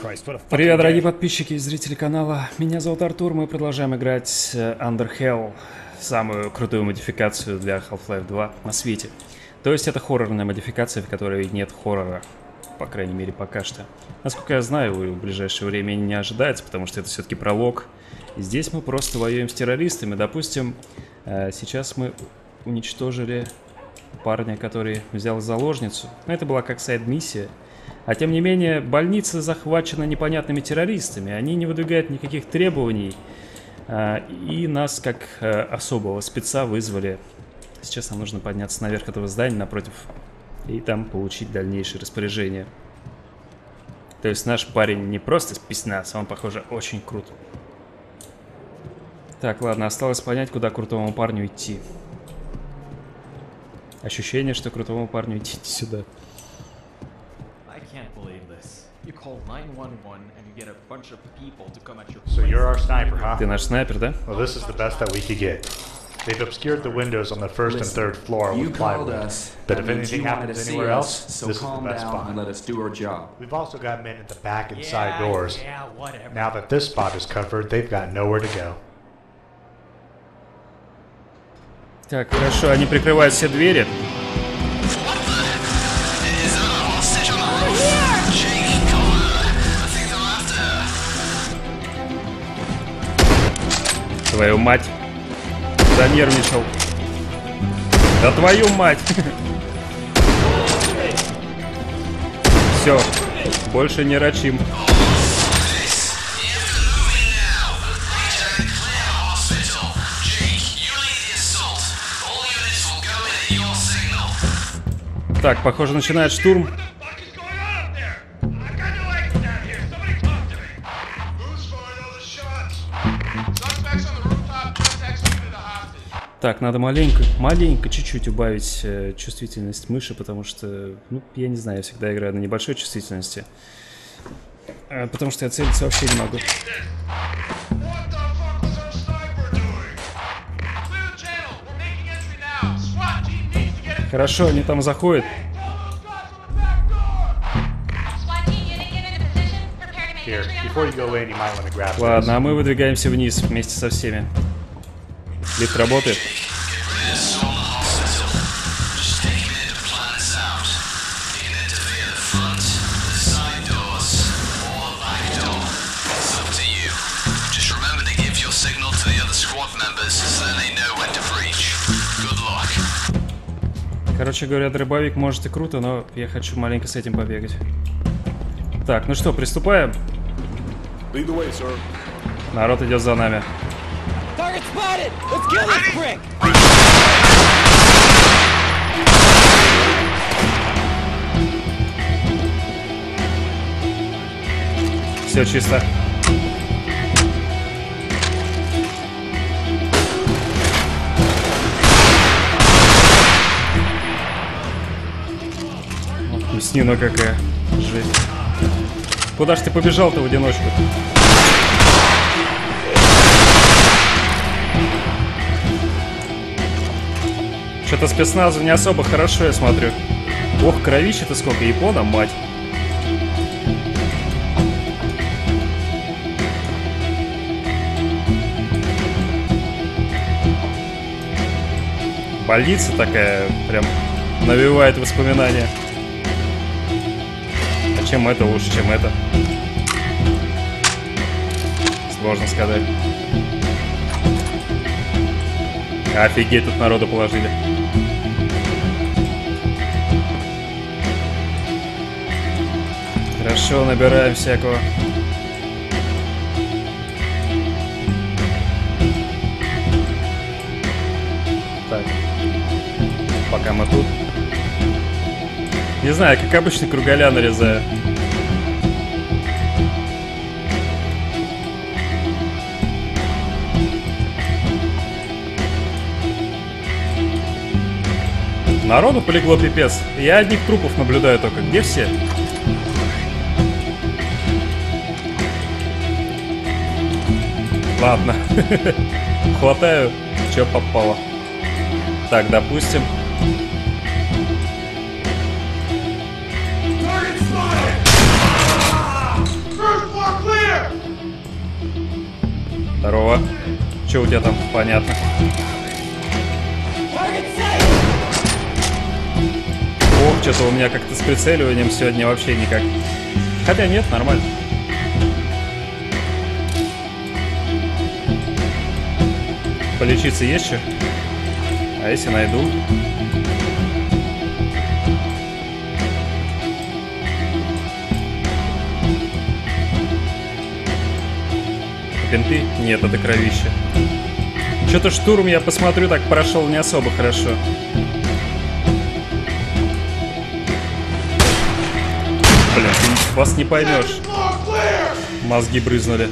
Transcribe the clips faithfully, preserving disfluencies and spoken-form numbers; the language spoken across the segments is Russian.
Привет, дорогие подписчики и зрители канала. Меня зовут Артур, мы продолжаем играть Underhell, самую крутую модификацию для Half-Life два на свете. То есть это хоррорная модификация, в которой нет хоррора, по крайней мере пока что. Насколько я знаю, в ближайшее время не ожидается, потому что это все-таки пролог. И здесь мы просто воюем с террористами. Допустим, сейчас мы уничтожили парня, который взял заложницу. Но это была как сайд-миссия. А тем не менее, больница захвачена непонятными террористами. Они не выдвигают никаких требований. И нас, как особого спеца, вызвали. Сейчас нам нужно подняться наверх этого здания напротив. И там получить дальнейшие распоряжения. То есть наш парень не просто спецназ, он, похоже, очень крут. Так, ладно, осталось понять, куда крутому парню идти. Ощущение, что крутому парню идти сюда. So you're our sniper, huh? Ты наш снайпер, да? Well, this is the best that we could get. They've obscured the windows on the first and third floor with plywood. But if anything happens anywhere else, this is the best spot. We've also got men at the back and side doors. Now that this spot is covered, they've got nowhere to go. Так, хорошо, они прикрывают все двери. Твою мать. Занервничал. Да твою мать. Все, больше не рачим. Так, похоже, начинает штурм. Так, надо маленько, маленько, чуть-чуть убавить э, чувствительность мыши, потому что, ну, я не знаю, я всегда играю на небольшой чувствительности. Э, потому что я целиться вообще не могу. Хорошо, они там заходят. Ладно, а мы выдвигаемся вниз вместе со всеми. Лифт работает. Короче говоря, дробовик может и круто, но я хочу маленько с этим побегать. Так, ну что, приступаем? Народ идет за нами. Все чисто. Мяснина какая. Жесть. Куда ж ты побежал-то в одиночку? Что-то спецназу не особо хорошо, я смотрю. Ох, кровища-то сколько, япона, мать. Больница такая, прям навевает воспоминания. А чем это лучше, чем это? Сложно сказать. Офигеть, тут народу положили. Хорошо, набираем всякого. Так. Пока мы тут. Не знаю, как обычно, кругаля нарезаю. Народу полегло пипец. Я одних трупов наблюдаю только. Где все? Ладно. Хватаю, что попало. Так, допустим. Здорово. Че у тебя там? Понятно. Ох, что-то у меня как-то с прицеливанием сегодня вообще никак. Хотя нет, нормально. Полечиться есть что? А если найду? Бинты? Нет, это кровище. Что-то штурм, я посмотрю, так прошел не особо хорошо. Блин, ты вас не поймешь. Мозги брызнули.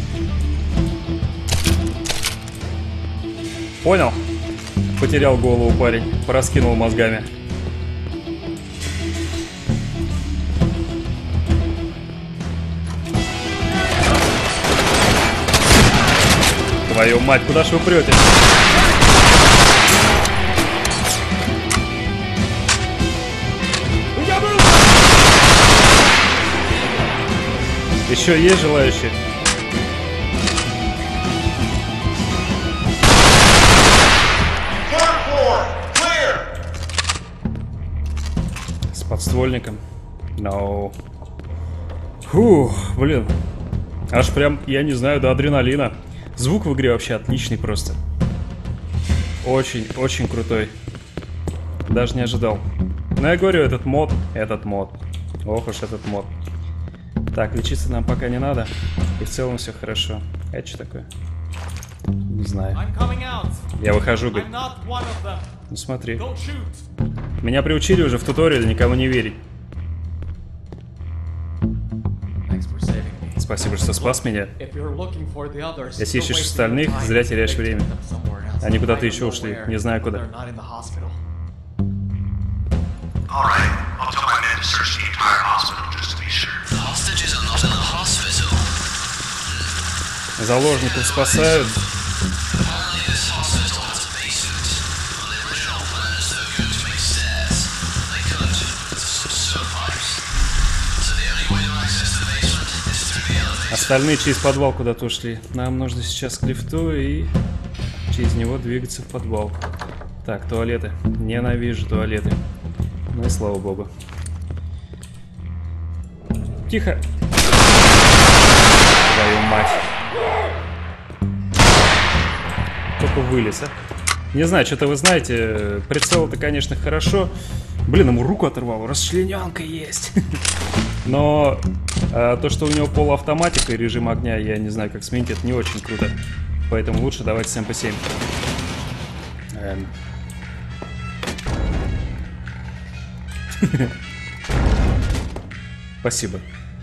Понял? Потерял голову парень. Пораскинул мозгами. Твою мать, куда ж вы прете? Еще есть желающие? С подствольником? No. Фух, блин. Аж прям, я не знаю, до адреналина. Звук в игре вообще отличный просто. Очень, очень крутой. Даже не ожидал. Но я говорю, этот мод, этот мод. Ох уж этот мод. Так, лечиться нам пока не надо. И в целом все хорошо. Это что такое? Не знаю. Я выхожу, говорит. Ну смотри. Меня приучили уже в туториале никому не верить. Спасибо, что спас меня. Если ищешь остальных, зря теряешь время. Они куда-то еще ушли, не знаю куда. Заложников спасают. Остальные через подвал куда-то ушли. Нам нужно сейчас к лифту и через него двигаться в подвал. Так, туалеты. Ненавижу туалеты. Ну и слава богу. Тихо. Твою мать. Только вылез, а. Не знаю, что-то вы знаете, прицел-то, конечно, хорошо. Блин, ему руку оторвал, расчлененка есть. Но а, то, что у него полуавтоматика и режим огня, я не знаю, как сменить, это не очень круто. Поэтому лучше давайте с эм пэ семь. Эм. Спасибо.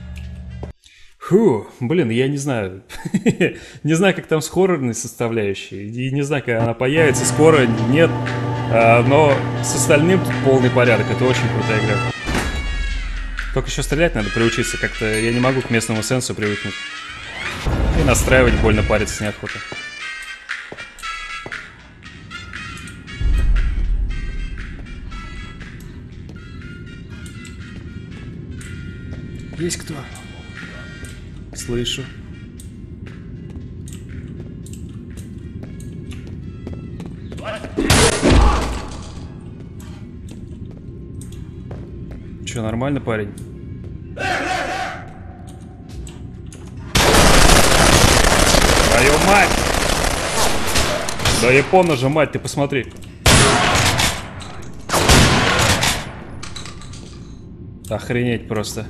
Фу, блин, я не знаю. Не знаю, как там с хоррорной составляющей. И не знаю, когда она появится, скоро, нет. А, но с остальным тут полный порядок. Это очень крутая игра. Только еще стрелять надо приучиться. Как-то я не могу к местному сенсу привыкнуть. И настраивать больно париться неохота. Есть кто? Слышу. Че, нормально, парень? Твою мать! Да япона же, мать, ты посмотри. Охренеть просто.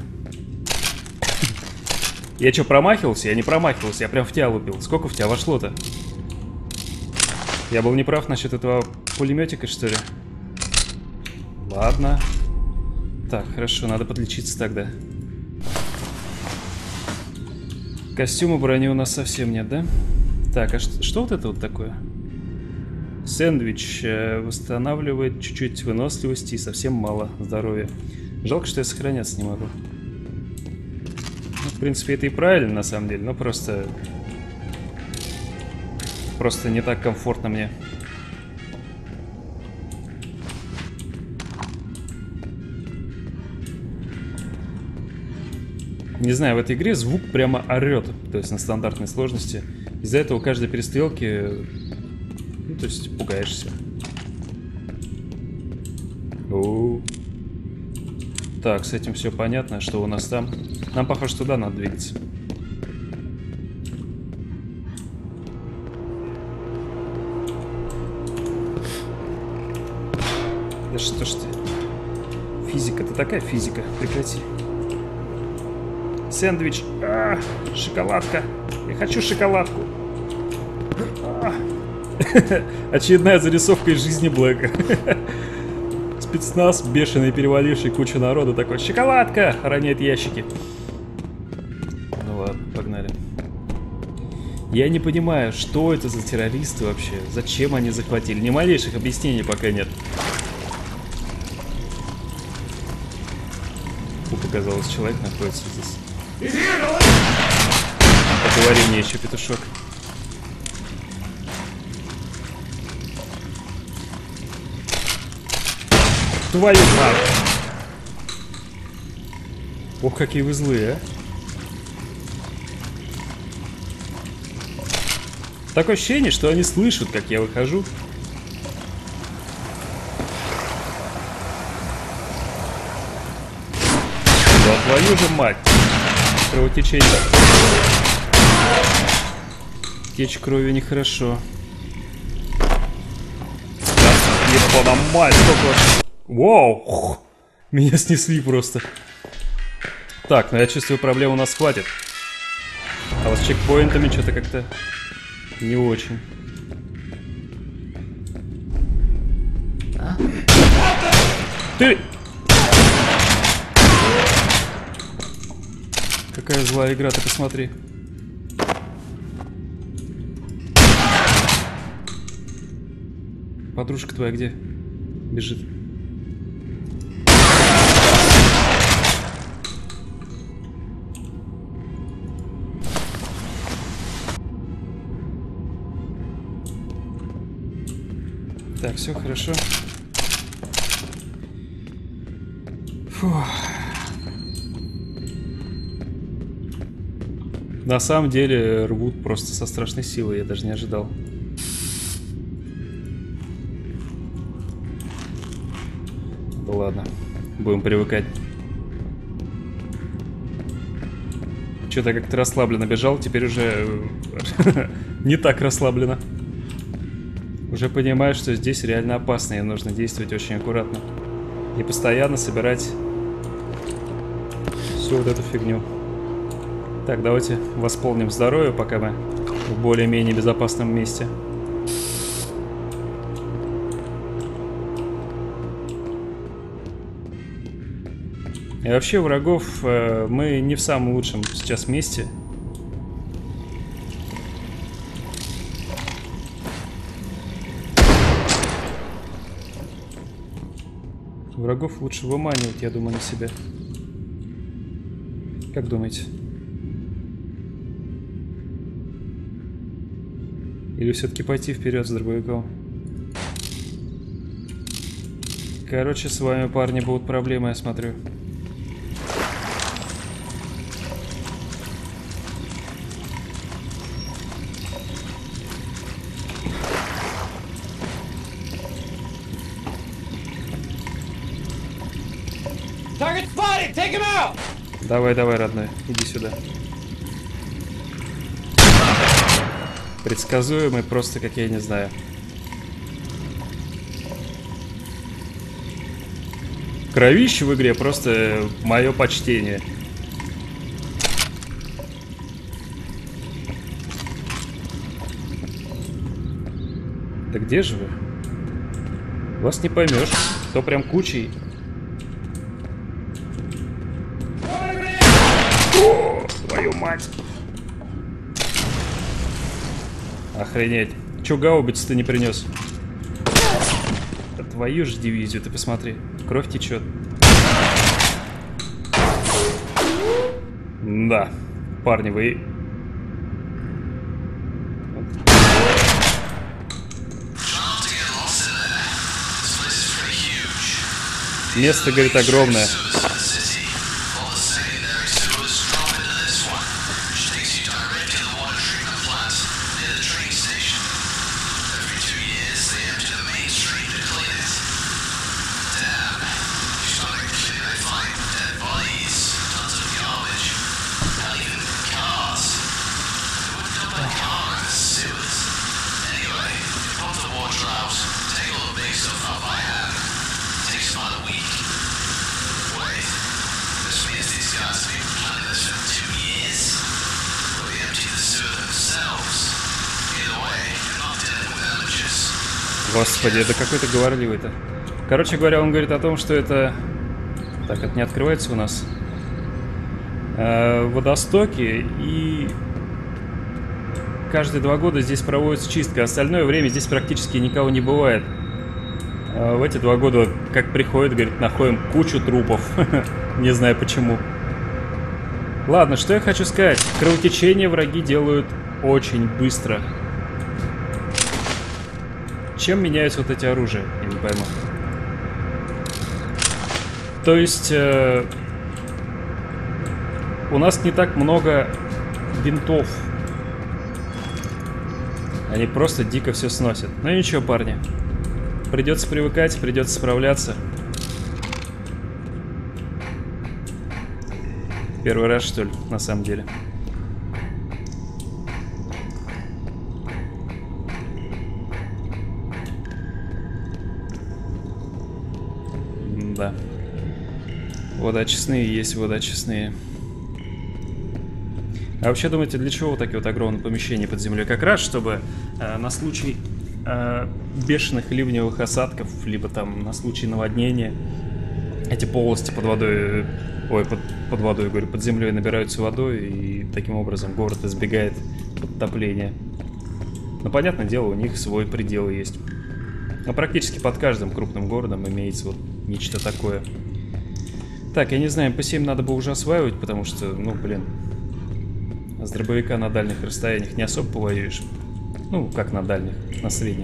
Я что, промахивался? Я не промахивался, я прям в тебя лупил. Сколько в тебя вошло-то? Я был неправ насчет этого пулеметика, что ли? Ладно. Так, хорошо, надо подлечиться тогда. Костюма брони у нас совсем нет, да? Так, а что, что вот это вот такое? Сэндвич э, восстанавливает чуть-чуть выносливости и совсем мало здоровья. Жалко, что я сохраняться не могу. Ну, в принципе, это и правильно, на самом деле, но просто... Просто не так комфортно мне. Не знаю, в этой игре звук прямо орет, то есть на стандартной сложности. Из-за этого у каждой перестрелки, ну, то есть пугаешься. О-о-о. Так, с этим все понятно, что у нас там. Нам, похоже, туда надо двигаться. Да что ж ты? Физика-то такая физика, прекрати. Сэндвич. А, шоколадка. Я хочу шоколадку. А. Очередная зарисовка из жизни Блэка. Спецназ, бешеный, переваливший кучу народа, такой: шоколадка! Роняет ящики. Ну ладно, погнали. Я не понимаю, что это за террористы вообще. Зачем они захватили? Ни малейших объяснений пока нет. Тут, оказалось, человек находится здесь. Поговори мне еще, петушок. Твою мать! Ох, какие вы злые, а! Такое ощущение, что они слышат, как я выхожу. Да твою же мать! Кровотечение. Течь крови нехорошо. Да, ебана мать, сколько... Вау! Меня снесли просто. Так, ну я чувствую, проблем у нас хватит. А вот с чекпоинтами что-то как-то не очень. Ты! Какая злая игра, ты посмотри. Подружка твоя где? Бежит. Так, все хорошо. Фух. На самом деле рвут просто со страшной силой, я даже не ожидал. Да ладно, будем привыкать. Что-то как-то расслабленно бежал, теперь уже не так расслабленно. Уже понимаю, что здесь реально опасно, и нужно действовать очень аккуратно. И постоянно собирать всю вот эту фигню. Так, давайте восполним здоровье, пока мы в более-менее безопасном месте. И вообще врагов э, мы не в самом лучшем сейчас месте. Врагов лучше выманивать, я думаю, на себя. Как думаете? Или все-таки пойти вперед с дробовиком? Короче, с вами, парни, будут проблемы, я смотрю. Давай, давай, родной, иди сюда. Предсказуемый просто, как я не знаю. Кровище в игре просто мое почтение. Да где же вы? Вас не поймешь, то прям кучей. О, твою мать! Охренеть. Чё гаубиц ты не принес? Да твою же дивизию, ты посмотри. Кровь течет. Да. Парни, вы... Место, говорит, огромное. Господи, это какой-то говорливый-то. Короче говоря, он говорит о том, что это... Так, это не открывается у нас. Э, водостоки, и... Каждые два года здесь проводится чистка. Остальное время здесь практически никого не бывает. Э, в эти два года, как приходит, говорит, находим кучу трупов. Не знаю почему. Ладно, что я хочу сказать. Кровотечение враги делают очень быстро. Чем меняются вот эти оружия? Я не пойму. То есть... Э, у нас не так много винтов. Они просто дико все сносят. Ну ничего, парни. Придется привыкать, придется справляться. Первый раз, что ли, на самом деле. Да. Водоочистные есть водоочистные. А вообще думаете, для чего вот такие вот огромные помещения под землей? Как раз, чтобы э, на случай э, бешеных ливневых осадков, либо там на случай наводнения, эти полости под водой, ой, под, под водой, говорю, под землей набираются водой, и таким образом город избегает подтопления. Но, понятное дело, у них свой предел есть. Но практически под каждым крупным городом имеется вот нечто такое. Так, я не знаю, эм пэ семь надо бы уже осваивать, потому что, ну, блин... С дробовика на дальних расстояниях не особо повоюешь. Ну, как на дальних, на средних.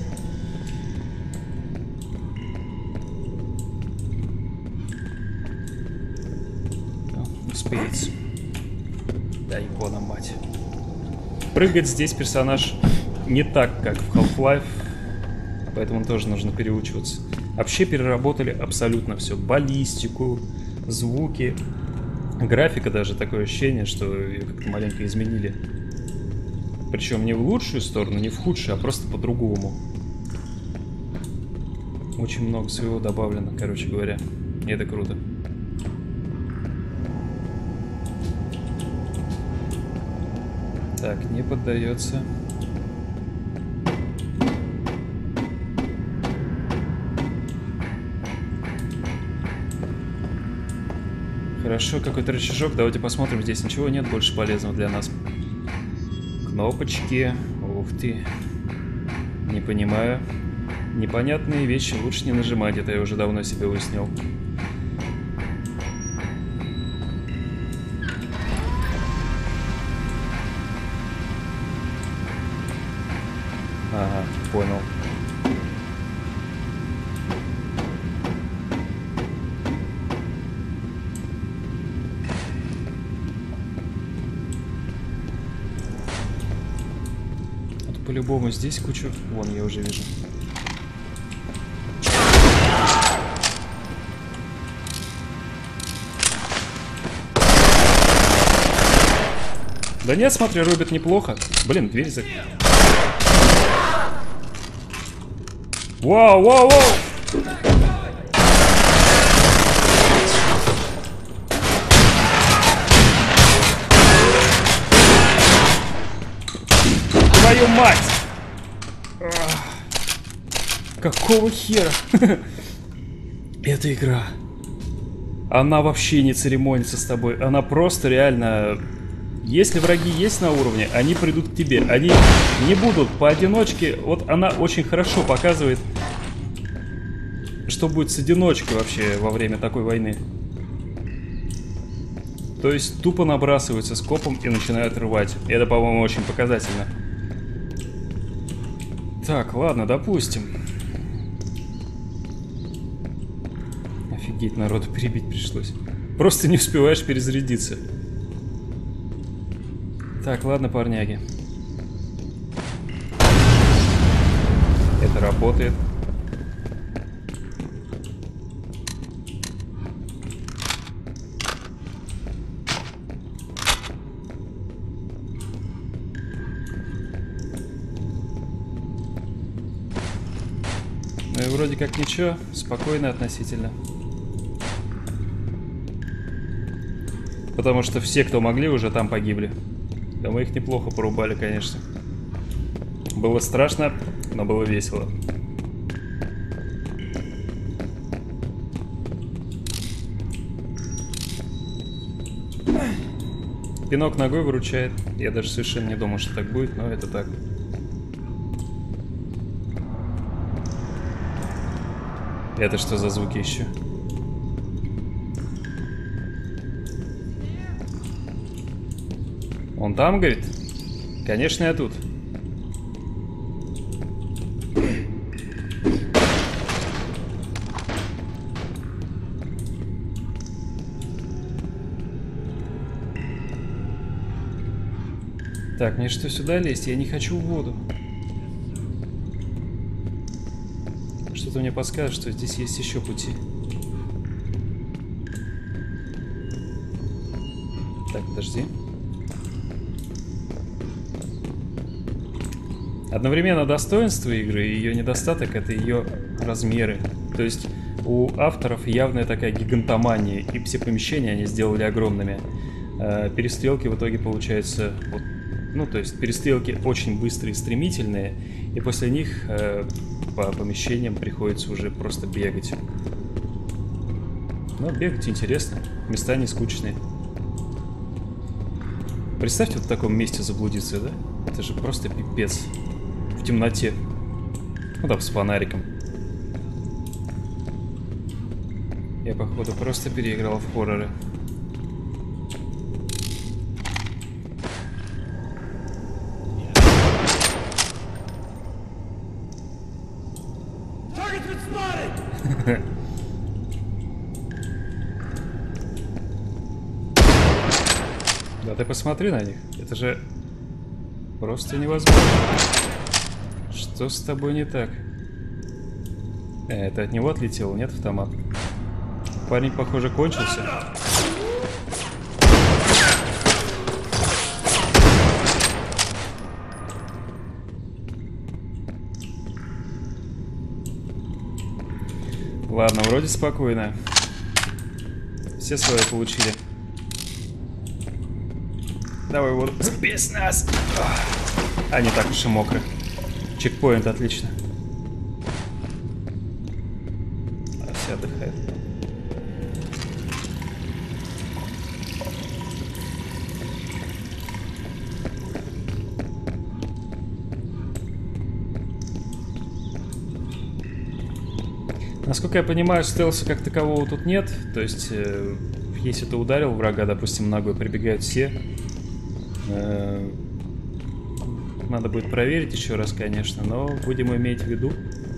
Успеется. Да, икона, мать. Прыгать здесь персонаж не так, как в Half-Life. Поэтому тоже нужно переучиваться. Вообще переработали абсолютно все. Баллистику, звуки. Графика даже, такое ощущение, что ее как-то маленько изменили. Причем не в лучшую сторону, не в худшую, а просто по-другому. Очень много своего добавлено, короче говоря. И это круто. Так, не поддается. Хорошо, какой-то рычажок. Давайте посмотрим. Здесь ничего нет больше полезного для нас. Кнопочки. Ух ты. Не понимаю. Непонятные вещи лучше не нажимать. Это я уже давно себе выяснил. Ага, понял. По-любому здесь кучу... Вон, я уже вижу. Да нет, смотри, рубит неплохо. Блин, дверь за... Вау, вау, вау! Твою мать! Какого хера? Эта игра. Она вообще не церемонится с тобой. Она просто реально... Если враги есть на уровне, они придут к тебе. Они не будут поодиночке. Вот она очень хорошо показывает, что будет с одиночкой вообще во время такой войны. То есть тупо набрасываются скопом и начинают рвать. И это, по-моему, очень показательно. Так, ладно, допустим. Офигеть, народу перебить пришлось. Просто не успеваешь перезарядиться. Так, ладно, парняги. Это работает. Ну и вроде как ничего, спокойно относительно. Потому что все, кто могли, уже там погибли. Да мы их неплохо порубали, конечно. Было страшно, но было весело. Пинок ногой выручает. Я даже совершенно не думал, что так будет, но это так. Это что за звуки еще? Он там, говорит? Конечно, я тут. Так, мне что, сюда лезть? Я не хочу в воду. Что-то мне подскажет, что здесь есть еще пути. Так, подожди. Одновременно достоинство игры и ее недостаток — это ее размеры. То есть у авторов явная такая гигантомания, и все помещения они сделали огромными. Перестрелки в итоге получаются... Вот, ну, то есть перестрелки очень быстрые и стремительные, и после них э, по помещениям приходится уже просто бегать. Но бегать интересно, места не скучные. Представьте, вот в таком месте заблудиться, да? Это же просто пипец. В темноте. Ну там с фонариком. Я, походу, просто переиграл в хорроры. Да ты посмотри на них. Это же просто невозможно. Что с тобой не так? Э, это от него отлетело, нет, автомат? Парень, похоже, кончился. Ладно, вроде спокойно. Все свои получили. Давай воду. Спецназ! А, не так уж и мокро. Чекпоинт, отлично. А, все отдыхают. Насколько я понимаю, стелса как такового тут нет. То есть, э, если ты ударил врага, допустим, ногой, прибегают все. Э, надо будет проверить еще раз, конечно, но будем иметь в виду.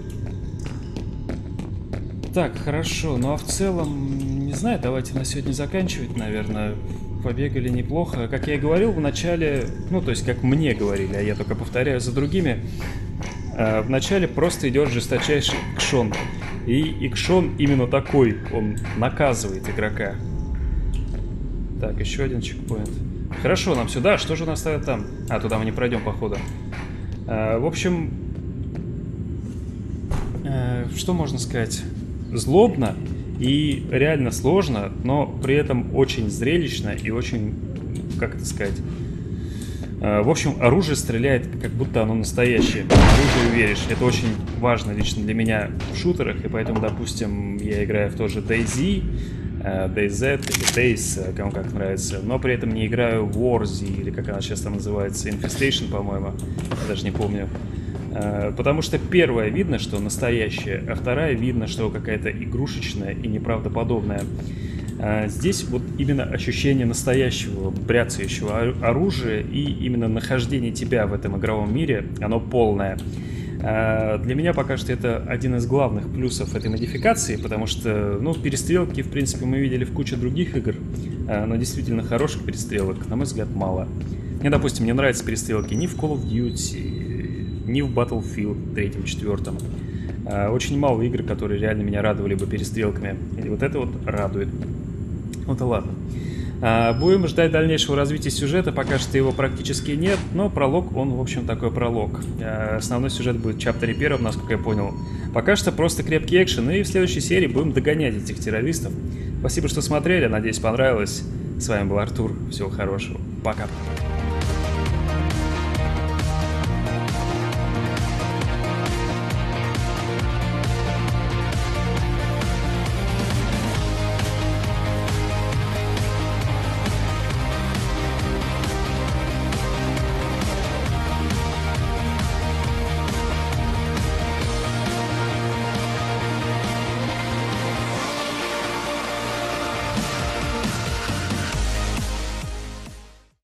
Так, хорошо. Ну а в целом, не знаю, давайте на сегодня заканчивать, наверное. Побегали неплохо. Как я и говорил в начале, ну, то есть, как мне говорили, а я только повторяю за другими, э, в начале просто идет жесточайший экшон. И экшон именно такой, он наказывает игрока. Так, еще один чекпоинт. Хорошо, нам сюда. Что же у нас там? А, туда мы не пройдем, походу. А, в общем, а, что можно сказать? Злобно и реально сложно, но при этом очень зрелищно и очень, как это сказать... В общем, оружие стреляет, как будто оно настоящее. Оружие веришь. Это очень важно лично для меня в шутерах, и поэтому, допустим, я играю в тоже DayZ, DayZ или Days, кому как нравится, но при этом не играю в Warzy, или как она сейчас там называется, Infestation, по-моему, я даже не помню. Потому что первая видно, что настоящая, а вторая видно, что какая-то игрушечная и неправдоподобная. Здесь вот именно ощущение настоящего бряцающего оружия и именно нахождение тебя в этом игровом мире, оно полное. Для меня пока что это один из главных плюсов этой модификации, потому что, ну, перестрелки, в принципе, мы видели в куче других игр, но действительно хороших перестрелок, на мой взгляд, мало. Мне, допустим, не нравятся перестрелки ни в Call of Duty, ни в Battlefield третьем, четвёртом. Очень мало игр, которые реально меня радовали бы перестрелками. И вот это вот радует. Ну да ладно. А, будем ждать дальнейшего развития сюжета. Пока что его практически нет, но пролог, он, в общем, такой пролог. А, основной сюжет будет в чаптере первом, насколько я понял. Пока что просто крепкий экшен, и в следующей серии будем догонять этих террористов. Спасибо, что смотрели, надеюсь, понравилось. С вами был Артур. Всего хорошего. Пока.